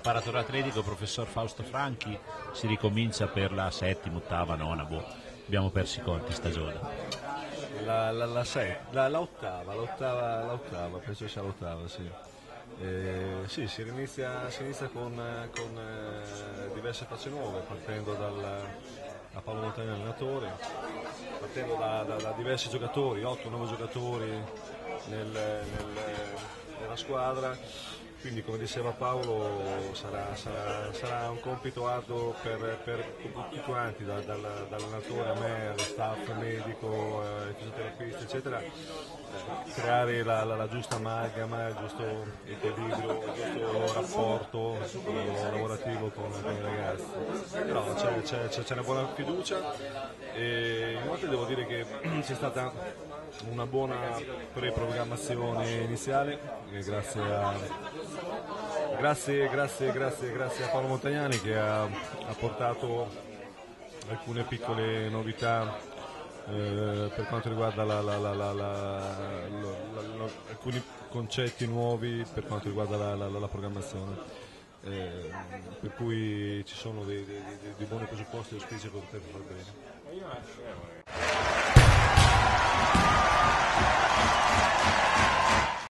preparatore atletico, professor Fausto Franchi, si ricomincia per la settima, ottava, nona, abbiamo perso i conti stagione. L'ottava, penso sia l'ottava, sì. Sì, si inizia con diverse facce nuove, partendo da Paolo Montagna allenatore, partendo da diversi giocatori, 8-9 giocatori nella squadra. Quindi, come diceva Paolo, sarà un compito arduo per tutti quanti, dall'allenatore a me, allo staff medico, ai fisioterapisti, eccetera, creare la giusta amalgama, il giusto equilibrio, il giusto rapporto lavorativo con i ragazzi. Però c'è una buona fiducia e inoltre devo dire che c'è stata una buona preprogrammazione iniziale, grazie a Paolo Montagnani che ha portato alcune piccole novità per quanto riguarda alcuni concetti nuovi per quanto riguarda la programmazione, per cui ci sono dei buoni presupposti e auspici per poter far bene.